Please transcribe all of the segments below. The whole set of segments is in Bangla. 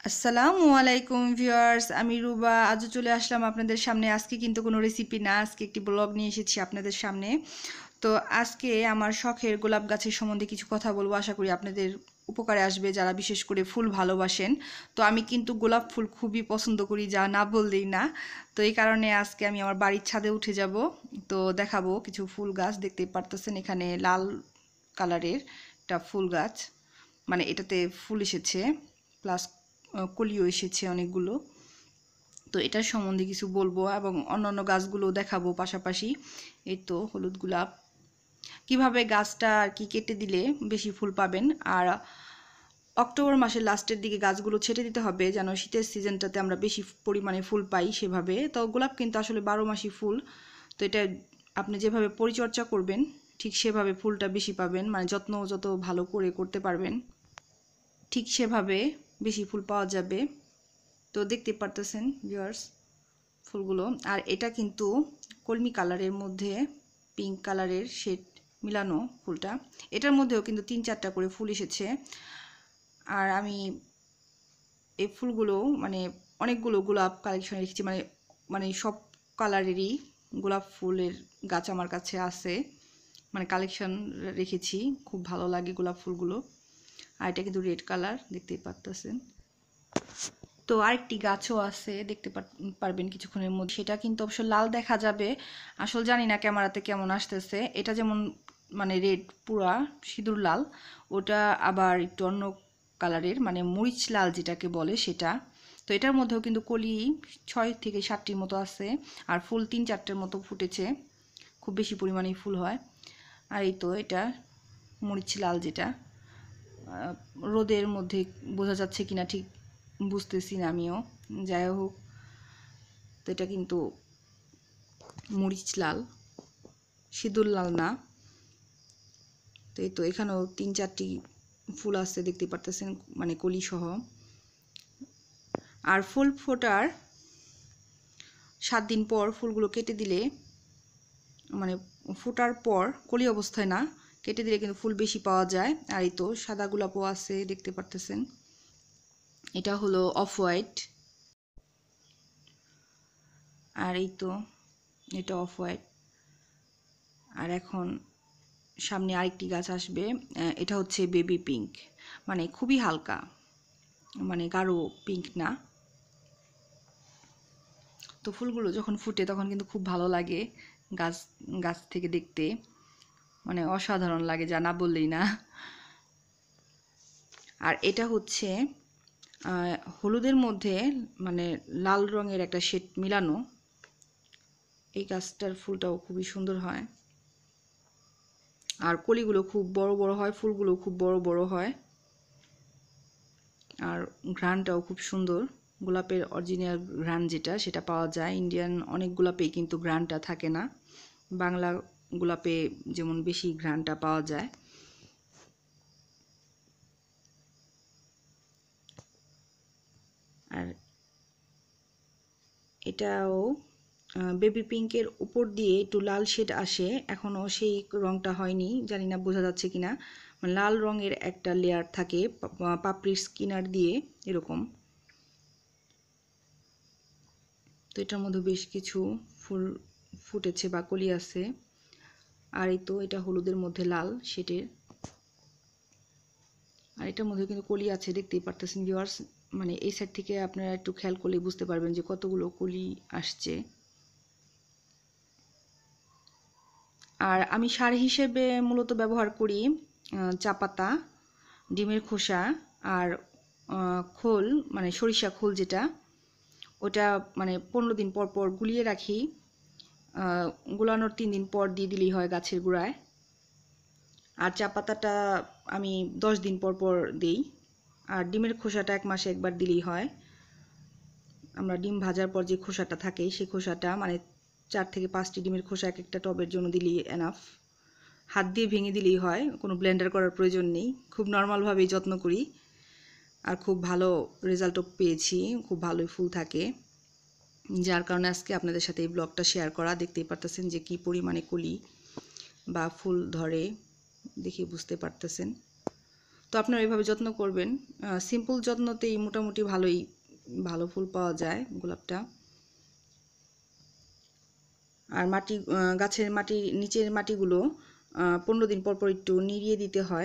আসসালামু আলাইকুম ভিউয়ার্স, আমি রুবা। আজও চলে আসলাম আপনাদের সামনে। আজকে কিন্তু কোনো রেসিপি না, আজকে একটি ব্লগ নিয়ে এসেছি আপনাদের সামনে। তো আজকে আমার শখের গোলাপ গাছের সম্বন্ধে কিছু কথা বলবো, আশা করি আপনাদের উপকারে আসবে যারা বিশেষ করে ফুল ভালোবাসেন। তো আমি কিন্তু গোলাপ ফুল খুবই পছন্দ করি, যা না বললেই না। তো এই কারণে আজকে আমি আমার বাড়ির ছাদে উঠে যাব, তো দেখাবো কিছু ফুল গাছ। দেখতেই পারতেছেন এখানে লাল কালারের একটা ফুল গাছ, মানে এটাতে ফুল এসেছে প্লাস কলিও এসেছে অনেকগুলো। তো এটার সম্বন্ধে কিছু বলবো এবং অন্যান্য গাছগুলো দেখাবো পাশাপাশি। এই তো হলুদ গোলাপ, কিভাবে গাছটা আর কি কেটে দিলে বেশি ফুল পাবেন। আর অক্টোবর মাসের লাস্টের দিকে গাছগুলো ছেটে দিতে হবে, যেন শীতের সিজনটাতে আমরা বেশি পরিমাণে ফুল পাই সেভাবে। তো গোলাপ কিন্তু আসলে 12 মাসই ফুল। তো এটা আপনি যেভাবে পরিচর্যা করবেন ঠিক সেভাবে ফুলটা বেশি পাবেন, মানে যত্ন যত ভালো করে করতে পারবেন ঠিক সেভাবে বেশি ফুল পাওয়া যাবে। তো দেখতে পারতেছেন ভিউয়ার্স ফুলগুলো। আর এটা কিন্তু কলমি কালারের মধ্যে পিঙ্ক কালারের শেড মিলানো ফুলটা। এটার মধ্যেও কিন্তু 3-4টা করে ফুল এসেছে। আর আমি এই ফুলগুলো মানে অনেকগুলো গোলাপ কালেকশন রেখেছি, মানে মানে সব কালারেরই গোলাপ ফুলের গাছ আমার কাছে আছে, মানে কালেকশন রেখেছি। খুব ভালো লাগে গোলাপ ফুলগুলো। আর এটা কিন্তু রেড কালার, দেখতেই পারতেছেন। তো আরেকটি গাছও আছে, দেখতে পারবেন কিছুক্ষণের মধ্যে। সেটা কিন্তু অবশ্য লাল দেখা যাবে, আসলে জানি না ক্যামেরাতে কেমন আসতেছে। এটা যেমন মানে রেড পুরা সিঁদুর লাল, ওটা আবার একটু অন্য কালারের, মানে মরিচ লাল যেটাকে বলে সেটা। তো এটার মধ্যেও কিন্তু কলি 6 থেকে 7টির মতো আছে, আর ফুল 3-4টের মতো ফুটেছে। খুব বেশি পরিমাণেই ফুল হয়। আর এই তো এটা মরিচ লাল, যেটা রোদের মধ্যে বোঝা যাচ্ছে কিনা ঠিক বুঝতেছি না আমিও, যাই হোক। তো এটা কিন্তু মরিচ লাল, সিঁদুর লাল না। তো এই তো এখানেও 3-4টি ফুল আছে, দেখতে পারতেছেন, মানে কলি সহ। আর ফুল ফোটার 7 দিন পর ফুলগুলো কেটে দিলে, মানে ফোটার পর কলি অবস্থায় না, কেটে দিলে কিন্তু ফুল বেশি পাওয়া যায়। আর এই তো সাদা গোলাপও আছে, দেখতে পারতেছেন। এটা হলো অফ হোয়াইট। আর এই তো এটা অফ হোয়াইট। আর এখন সামনে আরেকটি গাছ আসবে, এটা হচ্ছে বেবি পিঙ্ক, মানে খুবই হালকা, মানে গাঢ় পিঙ্ক না। তো ফুলগুলো যখন ফুটে তখন কিন্তু খুব ভালো লাগে গাছ গাছ থেকে দেখতে, মানে অসাধারণ লাগে, যা না বললেই না। আর এটা হচ্ছে হলুদের মধ্যে মানে লাল রঙের একটা শেড মিলানো। এই গাছটার ফুলটাও খুবই সুন্দর হয়, আর কলিগুলো খুব বড় বড় হয়, ফুলগুলো খুব বড় বড় হয়। আর ঘ্রাণটাও খুব সুন্দর, গোলাপের অরিজিনাল ঘ্রাণ যেটা সেটা পাওয়া যায়। ইন্ডিয়ান অনেক গোলাপেই কিন্তু ঘ্রাণটা থাকে না, বাংলা গোলাপে যেমন বেশি ঘ্রাণটা পাওয়া যায়। আর এটাও বেবি পিঙ্কের উপর দিয়ে একটু লাল শেড আসে, এখনও সেই রঙটা হয়নি, জানি না বোঝা যাচ্ছে কিনা। লাল রঙের একটা লেয়ার থাকে পাপড়ির স্কিনার দিয়ে এরকম। তো এটার মধ্যে বেশ কিছু ফুল ফুটেছে বা কলি আছে। আর এই তো এটা হলুদের মধ্যে লাল শেডের। আর এটার মধ্যে কিন্তু কলি আছে, দেখতেই পারতেছেন ভিউয়ার্স। মানে এই সাইড থেকে আপনারা একটু খেয়াল করলে বুঝতে পারবেন যে কতগুলো কলি আসছে। আর আমি সার হিসেবে মূলত ব্যবহার করি চা পাতা, ডিমের খোসা, আর খোল, মানে সরিষা খোল যেটা, ওটা মানে 15 দিন পর পর গুলিয়ে রাখি। গুলানোর 3 দিন পর দিয়ে দিলেই হয় গাছের গোড়ায়। আর চা পাতাটা আমি 10 দিন পর পর দিই। আর ডিমের খোসাটা 1 মাসে একবার দিলেই হয়। আমরা ডিম ভাজার পর যে খোসাটা থাকে সেই খোসাটা, মানে 4 থেকে 5টি ডিমের খোসা এক একটা টবের জন্য দিলেই এনাফ। হাত দিয়ে ভেঙে দিলেই হয়, কোনো ব্লেন্ডার করার প্রয়োজন নেই। খুব নর্মালভাবেই যত্ন করি, আর খুব ভালো রেজাল্টও পেয়েছি, খুব ভালোই ফুল থাকে। যার কারণে আজকে আপনাদের সাথে এই ব্লগটা শেয়ার করা। দেখতেই পারতেছেন যে কি পরিমাণে কলি বা ফুল ধরে, দেখে বুঝতে পারতেছেন। তো আপনারা এইভাবে যত্ন করবেন। সিম্পল যত্নতেই মোটামুটি ভালো ফুল পাওয়া যায় গোলাপটা। আর গাছের নিচের মাটিগুলো 15 দিন পর পর একটু নিড়িয়ে দিতে হয়।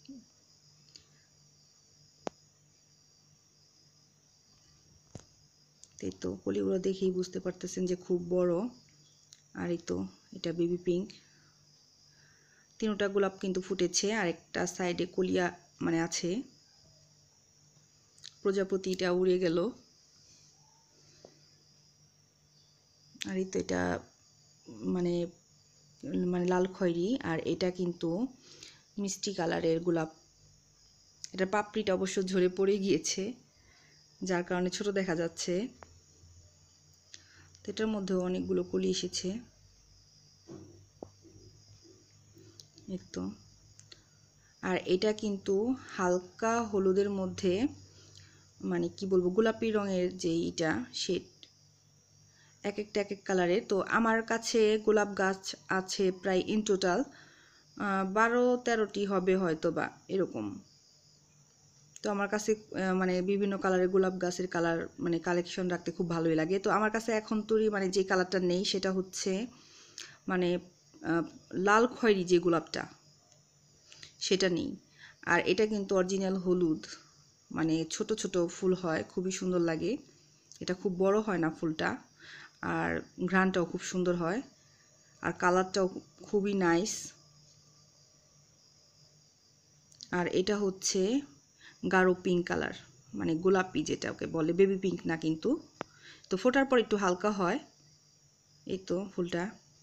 এই তো কলিগুলো দেখেই বুঝতে পারতেছেন যে খুব বড়। আর এই তো এটা বেবি পিঙ্ক। তিনটা গোলাপ কিন্তু ফুটেছে, আর একটা সাইডে কলিয়া আছে। প্রজাপতিটা উড়ে গেল। আর এই তো এটা মানে লাল খয়েরি, আর এটা কিন্তু মিষ্টি কালারের গোলাপ। এটার পাপড়িটা অবশ্য ঝরে পড়ে গিয়েছে, যার কারণে ছোট দেখা যাচ্ছে। তো এটার মধ্যেও অনেকগুলো কলি এসেছে। একটু আর এটা কিন্তু হালকা হলুদের মধ্যে কি বলবো, গোলাপি রঙের যে এটা শেড, এক এক কালারের। তো আমার কাছে গোলাপ গাছ আছে প্রায় ইন টোটাল 12-13টি হবে হয়তো বা এরকম। তো আমার কাছে বিভিন্ন কালারের গোলাপ গাছের কালার কালেকশন রাখতে খুব ভালোই লাগে। তো আমার কাছে এখন তৈরি যে কালারটা নেই সেটা হচ্ছে লাল খয়েরি যে গোলাপটা, সেটা নেই। আর এটা কিন্তু অরিজিনাল হলুদ, ছোট ছোট ফুল হয়, খুবই সুন্দর লাগে। এটা খুব বড় হয় না ফুলটা, আর ঘ্রাণটাও খুব সুন্দর হয়, আর কালারটাও খুবই নাইস। আর এটা হচ্ছে গাঢ় পিঙ্ক কালার, গোলাপি যেটা ওকে বলে, বেবি পিঙ্ক না কিন্তু। তো ফোটার পর একটু হালকা হয়। এই তো ফুলটা।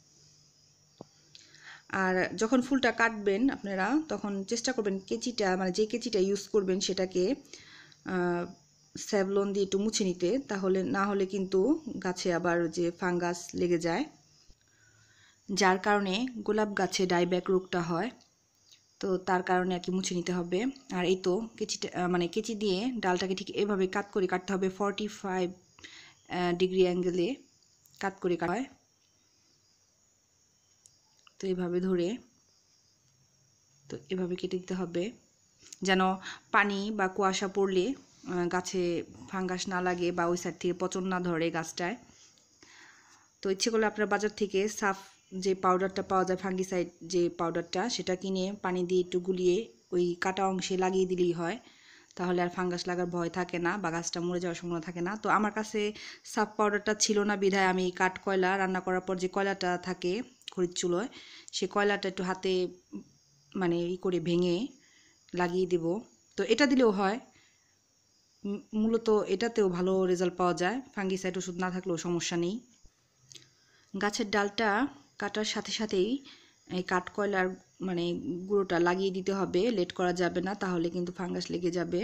আর যখন ফুলটা কাটবেন আপনারা, তখন চেষ্টা করবেন কেচিটা যে কেচিটা ইউজ করবেন সেটাকে স্যাভলন দিয়ে একটু মুছে নিতে, না হলে কিন্তু গাছে আবার যে ফাঙ্গাস লেগে যায়, যার কারণে গোলাপ গাছে ডাইব্যাক রোগটা হয়। তো তার কারণে আর কি মুছে নিতে হবে। আর এই তো কেচিটা কেচি দিয়ে ডালটাকে ঠিক এভাবে কাটতে হবে, 45 ডিগ্রি অ্যাঙ্গেলে কাটা হয়। তো এইভাবে ধরে তো এভাবে কেটে দিতে হবে, যেন পানি বা কুয়াশা পড়লে গাছে ফাঙ্গাস না লাগে বা ওই সাইড থেকে পচন না ধরে গাছটায়। তো ইচ্ছে করলে আপনারা বাজার থেকে সাফ যে পাউডারটা পাওয়া যায়, ফাঙ্গিসাইড যে পাউডারটা, সেটা কিনে পানি দিয়ে একটু গুলিয়ে ওই কাটা অংশে লাগিয়ে দিলেই হয়। তাহলে আর ফাঙ্গাস লাগার ভয় থাকে না বা গাছটা মরে যাওয়ার সম্ভাবনা থাকে না। তো আমার কাছে সাফ পাউডারটা ছিল না বিধায় আমি কাঠ কয়লা রান্না করার পর যে কয়লাটা থাকে খড়ির চুলোয়, সে কয়লাটা একটু হাতে করে ভেঙে লাগিয়ে দেব। তো এটা দিলেও হয়, মূলত এটাতেও ভালো রেজাল্ট পাওয়া যায়, ফাঙ্গিসাইড ওষুধ না থাকলেও সমস্যা নেই। গাছের ডালটা কাটার সাথে সাথেই এই কাঠকয়লার গুঁড়োটা লাগিয়ে দিতে হবে, লেট করা যাবে না, তাহলে কিন্তু ফাঙ্গাস লেগে যাবে।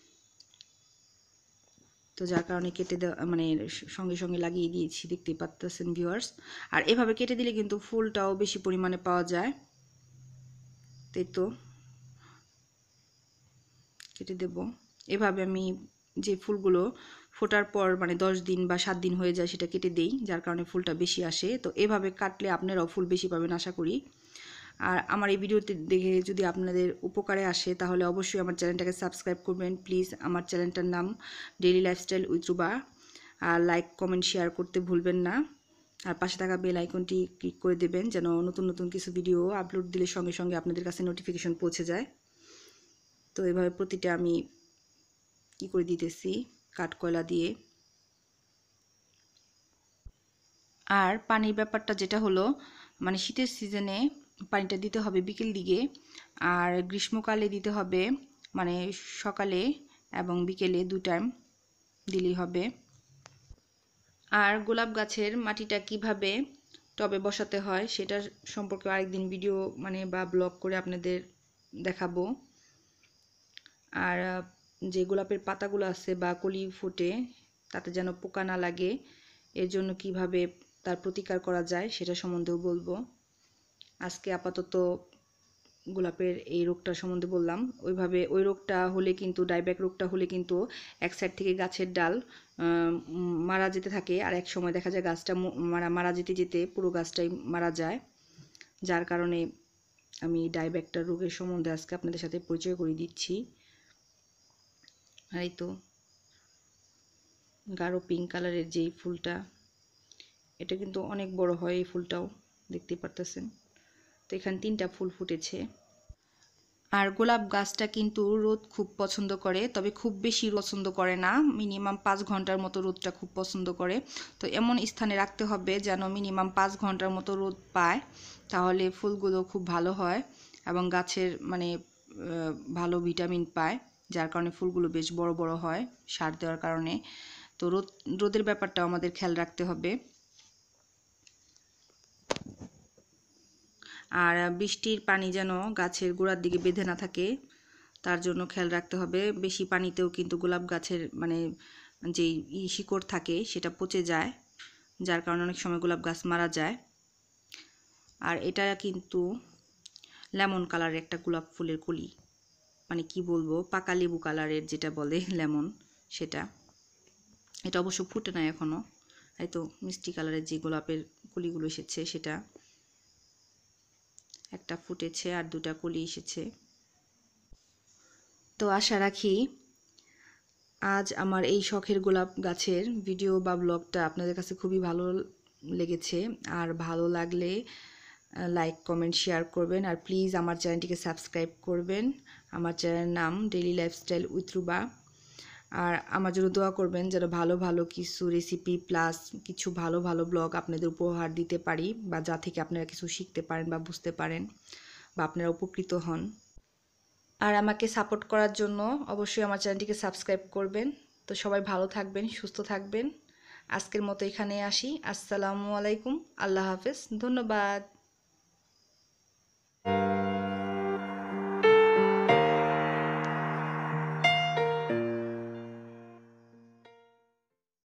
তো যার কারণে কেটে দেওয়া সঙ্গে সঙ্গে লাগিয়ে দিয়েছি, দেখতেই পাচ্ছেন ভিউয়ার্স। আর এভাবে কেটে দিলে কিন্তু ফুলটাও বেশি পরিমাণে পাওয়া যায়। তাই তো কেটে দেব। এভাবে আমি যে ফুলগুলো ফোটার পর 10 দিন বা 7 দিন হয়ে যায় সেটা কেটে দেই, যার কারণে ফুলটা বেশি আসে। তো এভাবে কাটলে আপনারাও ফুল বেশি পাবেন আশা করি। আর আমার এই ভিডিওটি দেখে যদি আপনাদের উপকারে আসে তাহলে অবশ্যই আমার চ্যানেলটাকে সাবস্ক্রাইব করবেন প্লিজ। আমার চ্যানেলটার নাম ডেইলি লাইফস্টাইল উইথ রুবা। আর লাইক কমেন্ট শেয়ার করতে ভুলবেন না। আর পাশে থাকা বেল আইকনটি ক্লিক করে দেবেন, যেন নতুন নতুন কিছু ভিডিও আপলোড দিলে সঙ্গে সঙ্গে আপনাদের কাছে নোটিফিকেশন পৌঁছে যায়। তো এভাবে প্রতিটা আমি করে দিতেছি কাঠকয়লা দিয়ে। আর পানির ব্যাপারটা যেটা হলো, শীতের সিজনে পানিটা দিতে হবে বিকেল দিকে, আর গ্রীষ্মকালে দিতে হবে সকালে এবং বিকেলে 2 টাইম দিলেই হবে। আর গোলাপ গাছের মাটিটা কিভাবে টবে বসাতে হয় সেটা সম্পর্কে আরেকদিন ভিডিও বা ব্লগ করে আপনাদের দেখাবো। আর যে গোলাপের পাতাগুলো আছে বা কলি ফুটে তাতে যেন পোকা না লাগে, এর জন্য কিভাবে তার প্রতিকার করা যায় সেটা সম্বন্ধেও বলবো। আজকে আপাতত গোলাপের এই রোগটা সম্বন্ধে বললাম। ওই রোগটা হলে কিন্তু, ডাইব্যাক রোগটা হলে কিন্তু এক সাইড থেকে গাছের ডাল মারা যেতে থাকে, আর এক সময় দেখা যায় গাছটা মারা যেতে যেতে পুরো গাছটাই মারা যায়, যার কারণে আমি ডাইব্যাকটার রোগের সম্বন্ধে আজকে আপনাদের সাথে পরিচয় করে দিচ্ছি। আর এই তো গাঢ় পিঙ্ক কালারের যেই ফুলটা, এটা কিন্তু অনেক বড় হয়, এই ফুলটাও দেখতে পারতেছেন। তো এখানে 3টা ফুল ফুটেছে। আর গোলাপ গাছটা কিন্তু রোদ খুব পছন্দ করে, তবে খুব বেশি পছন্দ করে না, মিনিমাম 5 ঘন্টার মতো রোদটা খুব পছন্দ করে। তো এমন স্থানে রাখতে হবে যেন মিনিমাম 5 ঘন্টার মতো রোদ পায়, তাহলে ফুলগুলো খুব ভালো হয় এবং গাছের মানে ভালো ভিটামিন পায়, যার কারণে ফুলগুলো বেশ বড় বড় হয় সার দেওয়ার কারণে। তো রোদের ব্যাপারটাও আমাদের খেয়াল রাখতে হবে। আর বৃষ্টির পানি যেন গাছের গোড়ার দিকে বেঁধে না থাকে, তার জন্য খেয়াল রাখতে হবে। বেশি পানিতেও কিন্তু গোলাপ গাছের মানে যেই শিকড় থাকে সেটা পচে যায়, যার কারণে অনেক সময় গোলাপ গাছ মারা যায়। আর এটা কিন্তু লেমন কালারের একটা গোলাপ ফুলের কলি, মানে কি বলবো, পাকা লেবু কালারের যেটা বলে লেমন, সেটা। এটা অবশ্য ফুটে না এখনো, এই তো মিষ্টি কালারের যে গোলাপের কলিগুলো এসেছে সেটা একটা ফুটেছে আর 2টা কলি এসেছে। তো আশা রাখি আজ আমার এই শখের গোলাপ গাছের ভিডিও বা ব্লগটা আপনাদের কাছে খুবই ভালো লেগেছে। আর ভালো লাগলে লাইক কমেন্ট শেয়ার করবেন, আর প্লিজ আমার চ্যানেলটিকে সাবস্ক্রাইব করবেন। আমার চ্যানেলের নাম ডেইলি লাইফস্টাইল উইথ রুবা। আর আমার জন্য দোয়া করবেন যেন ভালো ভালো কিছু রেসিপি প্লাস কিছু ভালো ভালো ব্লগ আপনাদের উপহার দিতে পারি, বা যা থেকে আপনারা কিছু শিখতে পারেন বা বুঝতে পারেন বা আপনারা উপকৃত হন। আর আমাকে সাপোর্ট করার জন্য অবশ্যই আমার চ্যানেলটিকে সাবস্ক্রাইব করবেন। তো সবাই ভালো থাকবেন, সুস্থ থাকবেন। আজকের মতো এখানে আসি। আসসালামু আলাইকুম, আল্লাহ হাফেজ, ধন্যবাদ।